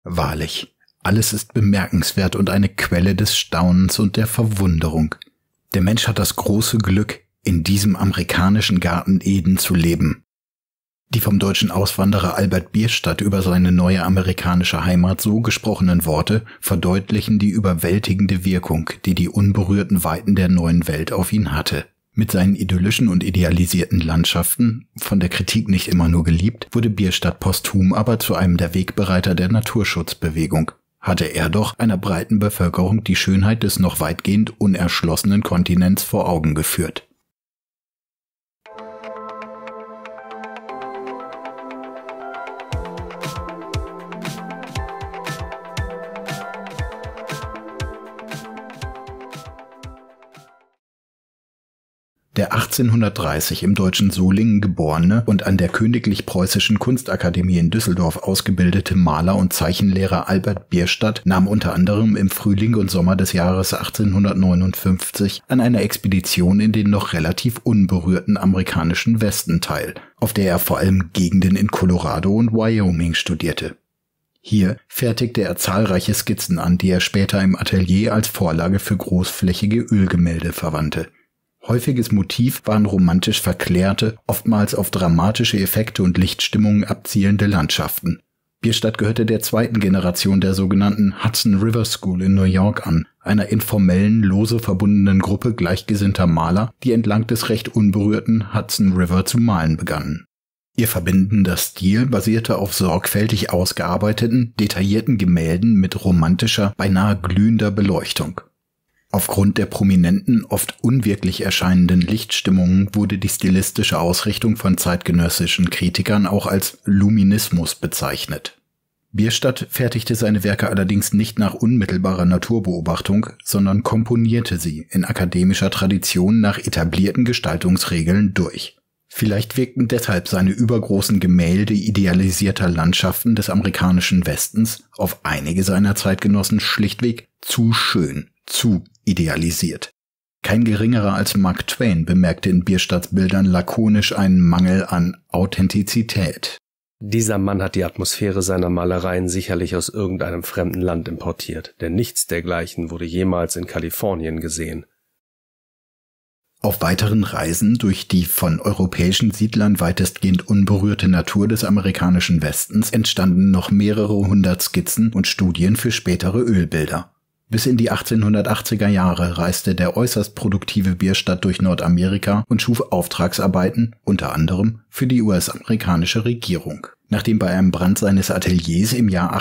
Wahrlich, alles ist bemerkenswert und eine Quelle des Staunens und der Verwunderung. Der Mensch hat das große Glück, in diesem amerikanischen Garten Eden zu leben. Die vom deutschen Auswanderer Albert Bierstadt über seine neue amerikanische Heimat so gesprochenen Worte verdeutlichen die überwältigende Wirkung, die die unberührten Weiten der neuen Welt auf ihn hatte. Mit seinen idyllischen und idealisierten Landschaften, von der Kritik nicht immer nur geliebt, wurde Bierstadt posthum aber zu einem der Wegbereiter der Naturschutzbewegung. Hatte er doch einer breiten Bevölkerung die Schönheit des noch weitgehend unerschlossenen Kontinents vor Augen geführt. Der 1830 im deutschen Solingen geborene und an der Königlich Preußischen Kunstakademie in Düsseldorf ausgebildete Maler und Zeichenlehrer Albert Bierstadt nahm unter anderem im Frühling und Sommer des Jahres 1859 an einer Expedition in den noch relativ unberührten amerikanischen Westen teil, auf der er vor allem Gegenden in Colorado und Wyoming studierte. Hier fertigte er zahlreiche Skizzen an, die er später im Atelier als Vorlage für großflächige Ölgemälde verwandte. Häufiges Motiv waren romantisch verklärte, oftmals auf dramatische Effekte und Lichtstimmungen abzielende Landschaften. Bierstadt gehörte der zweiten Generation der sogenannten Hudson River School in New York an, einer informellen, lose verbundenen Gruppe gleichgesinnter Maler, die entlang des recht unberührten Hudson River zu malen begannen. Ihr verbindender Stil basierte auf sorgfältig ausgearbeiteten, detaillierten Gemälden mit romantischer, beinahe glühender Beleuchtung. Aufgrund der prominenten, oft unwirklich erscheinenden Lichtstimmungen wurde die stilistische Ausrichtung von zeitgenössischen Kritikern auch als Luminismus bezeichnet. Bierstadt fertigte seine Werke allerdings nicht nach unmittelbarer Naturbeobachtung, sondern komponierte sie in akademischer Tradition nach etablierten Gestaltungsregeln durch. Vielleicht wirkten deshalb seine übergroßen Gemälde idealisierter Landschaften des amerikanischen Westens auf einige seiner Zeitgenossen schlichtweg zu schön, zu idealisiert. Kein geringerer als Mark Twain bemerkte in Bierstadts Bildern lakonisch einen Mangel an Authentizität. Dieser Mann hat die Atmosphäre seiner Malereien sicherlich aus irgendeinem fremden Land importiert, denn nichts dergleichen wurde jemals in Kalifornien gesehen. Auf weiteren Reisen durch die von europäischen Siedlern weitestgehend unberührte Natur des amerikanischen Westens entstanden noch mehrere hundert Skizzen und Studien für spätere Ölbilder. Bis in die 1880er Jahre reiste der äußerst produktive Bierstadt durch Nordamerika und schuf Auftragsarbeiten, unter anderem für die US-amerikanische Regierung. Nachdem bei einem Brand seines Ateliers im Jahr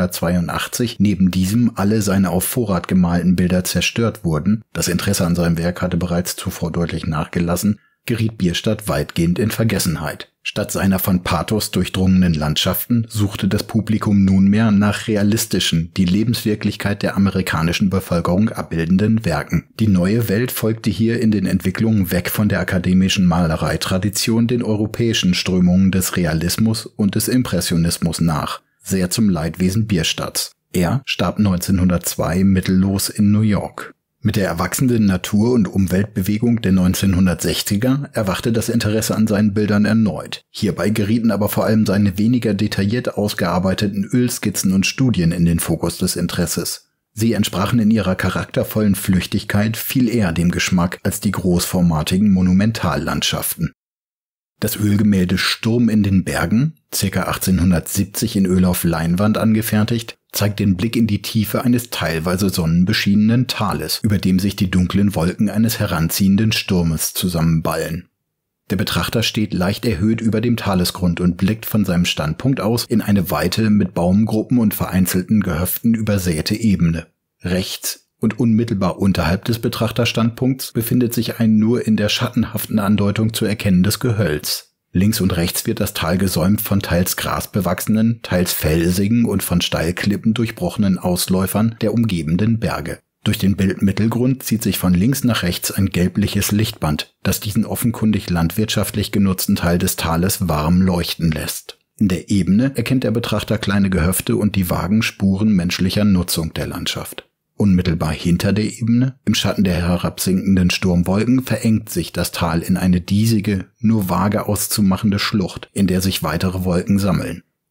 1882 neben diesem alle seine auf Vorrat gemalten Bilder zerstört wurden, das Interesse an seinem Werk hatte bereits zuvor deutlich nachgelassen, geriet Bierstadt weitgehend in Vergessenheit. Statt seiner von Pathos durchdrungenen Landschaften suchte das Publikum nunmehr nach realistischen, die Lebenswirklichkeit der amerikanischen Bevölkerung abbildenden Werken. Die neue Welt folgte hier in den Entwicklungen weg von der akademischen Malereitradition den europäischen Strömungen des Realismus und des Impressionismus nach, sehr zum Leidwesen Bierstadts. Er starb 1902 mittellos in New York. Mit der erwachsenden Natur- und Umweltbewegung der 1960er erwachte das Interesse an seinen Bildern erneut. Hierbei gerieten aber vor allem seine weniger detailliert ausgearbeiteten Ölskizzen und Studien in den Fokus des Interesses. Sie entsprachen in ihrer charaktervollen Flüchtigkeit viel eher dem Geschmack als die großformatigen Monumentallandschaften. Das Ölgemälde Sturm in den Bergen, ca. 1870 in Öl auf Leinwand angefertigt, zeigt den Blick in die Tiefe eines teilweise sonnenbeschienenen Tales, über dem sich die dunklen Wolken eines heranziehenden Sturmes zusammenballen. Der Betrachter steht leicht erhöht über dem Talesgrund und blickt von seinem Standpunkt aus in eine weite, mit Baumgruppen und vereinzelten Gehöften übersäte Ebene. Rechts und unmittelbar unterhalb des Betrachterstandpunkts befindet sich ein nur in der schattenhaften Andeutung zu erkennendes Gehölz. Links und rechts wird das Tal gesäumt von teils grasbewachsenen, teils felsigen und von Steilklippen durchbrochenen Ausläufern der umgebenden Berge. Durch den Bildmittelgrund zieht sich von links nach rechts ein gelbliches Lichtband, das diesen offenkundig landwirtschaftlich genutzten Teil des Tales warm leuchten lässt. In der Ebene erkennt der Betrachter kleine Gehöfte und die vagen Spuren menschlicher Nutzung der Landschaft. Unmittelbar hinter der Ebene, im Schatten der herabsinkenden Sturmwolken, verengt sich das Tal in eine diesige, nur vage auszumachende Schlucht, in der sich weitere Wolken sammeln.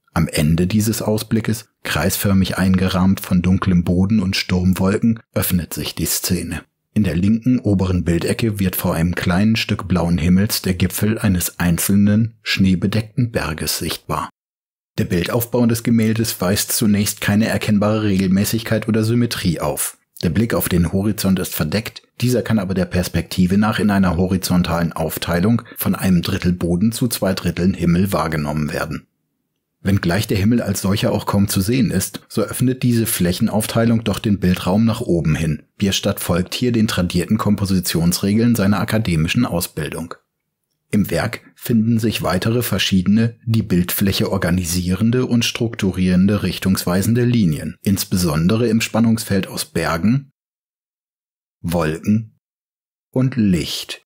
Am Ende dieses Ausblickes, kreisförmig eingerahmt von dunklem Boden und Sturmwolken, öffnet sich die Szene. In der linken oberen Bildecke wird vor einem kleinen Stück blauen Himmels der Gipfel eines einzelnen, schneebedeckten Berges sichtbar. Der Bildaufbau des Gemäldes weist zunächst keine erkennbare Regelmäßigkeit oder Symmetrie auf. Der Blick auf den Horizont ist verdeckt, dieser kann aber der Perspektive nach in einer horizontalen Aufteilung von einem Drittel Boden zu 2/3 Himmel wahrgenommen werden. Wenngleich der Himmel als solcher auch kaum zu sehen ist, so öffnet diese Flächenaufteilung doch den Bildraum nach oben hin. Bierstadt folgt hier den tradierten Kompositionsregeln seiner akademischen Ausbildung. Im Werk finden sich weitere verschiedene, die Bildfläche organisierende und strukturierende richtungsweisende Linien, insbesondere im Spannungsfeld aus Bergen, Wolken und Licht.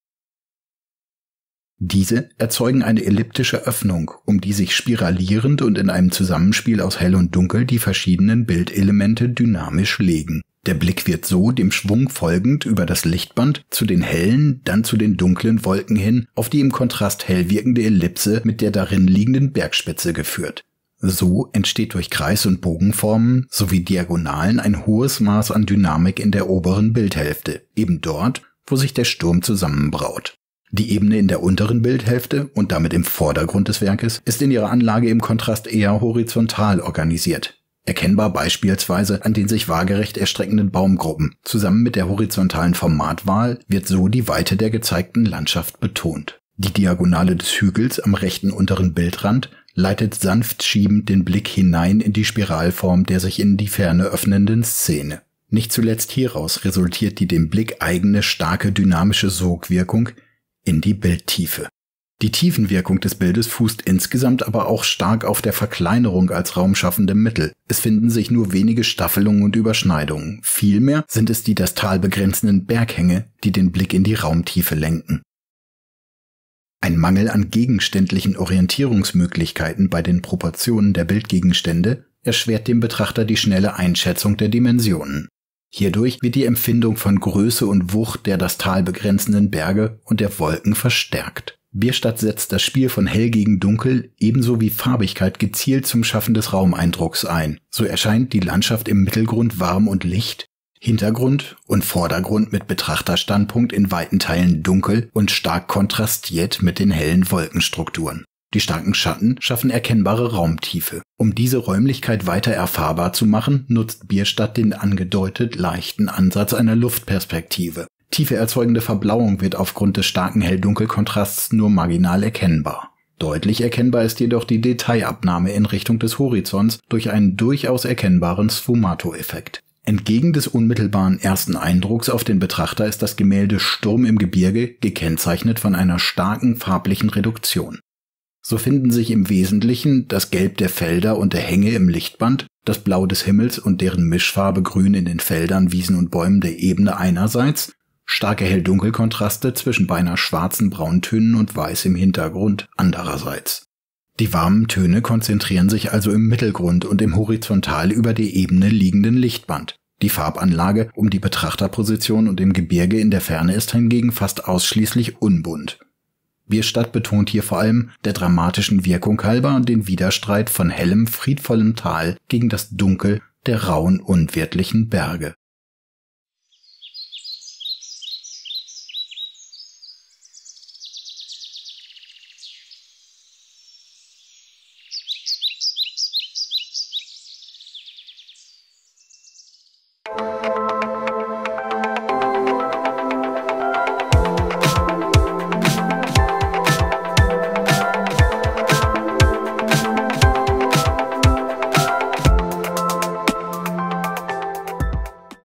Diese erzeugen eine elliptische Öffnung, um die sich spiralierend und in einem Zusammenspiel aus Hell und Dunkel die verschiedenen Bildelemente dynamisch legen. Der Blick wird so dem Schwung folgend über das Lichtband zu den hellen, dann zu den dunklen Wolken hin auf die im Kontrast hell wirkende Ellipse mit der darin liegenden Bergspitze geführt. So entsteht durch Kreis- und Bogenformen sowie Diagonalen ein hohes Maß an Dynamik in der oberen Bildhälfte, eben dort, wo sich der Sturm zusammenbraut. Die Ebene in der unteren Bildhälfte und damit im Vordergrund des Werkes ist in ihrer Anlage im Kontrast eher horizontal organisiert. Erkennbar beispielsweise an den sich waagerecht erstreckenden Baumgruppen. Zusammen mit der horizontalen Formatwahl wird so die Weite der gezeigten Landschaft betont. Die Diagonale des Hügels am rechten unteren Bildrand leitet sanft schiebend den Blick hinein in die Spiralform der sich in die Ferne öffnenden Szene. Nicht zuletzt hieraus resultiert die dem Blick eigene starke dynamische Sogwirkung in die Bildtiefe. Die Tiefenwirkung des Bildes fußt insgesamt aber auch stark auf der Verkleinerung als raumschaffendem Mittel. Es finden sich nur wenige Staffelungen und Überschneidungen. Vielmehr sind es die das Tal begrenzenden Berghänge, die den Blick in die Raumtiefe lenken. Ein Mangel an gegenständlichen Orientierungsmöglichkeiten bei den Proportionen der Bildgegenstände erschwert dem Betrachter die schnelle Einschätzung der Dimensionen. Hierdurch wird die Empfindung von Größe und Wucht der das Tal begrenzenden Berge und der Wolken verstärkt. Bierstadt setzt das Spiel von Hell gegen Dunkel ebenso wie Farbigkeit gezielt zum Schaffen des Raumeindrucks ein. So erscheint die Landschaft im Mittelgrund warm und licht, Hintergrund und Vordergrund mit Betrachterstandpunkt in weiten Teilen dunkel und stark kontrastiert mit den hellen Wolkenstrukturen. Die starken Schatten schaffen erkennbare Raumtiefe. Um diese Räumlichkeit weiter erfahrbar zu machen, nutzt Bierstadt den angedeutet leichten Ansatz einer Luftperspektive. Tiefe erzeugende Verblauung wird aufgrund des starken Hell-Dunkel-Kontrasts nur marginal erkennbar. Deutlich erkennbar ist jedoch die Detailabnahme in Richtung des Horizonts durch einen durchaus erkennbaren Sfumato-Effekt. Entgegen des unmittelbaren ersten Eindrucks auf den Betrachter ist das Gemälde Sturm im Gebirge gekennzeichnet von einer starken farblichen Reduktion. So finden sich im Wesentlichen das Gelb der Felder und der Hänge im Lichtband, das Blau des Himmels und deren Mischfarbe Grün in den Feldern, Wiesen und Bäumen der Ebene einerseits, starke Hell-Dunkel-Kontraste zwischen beinahe schwarzen Brauntönen und Weiß im Hintergrund andererseits. Die warmen Töne konzentrieren sich also im Mittelgrund und im horizontal über der Ebene liegenden Lichtband. Die Farbanlage um die Betrachterposition und im Gebirge in der Ferne ist hingegen fast ausschließlich unbunt. Bierstadt betont hier vor allem der dramatischen Wirkung halber den Widerstreit von hellem, friedvollem Tal gegen das Dunkel der rauen, unwirtlichen Berge.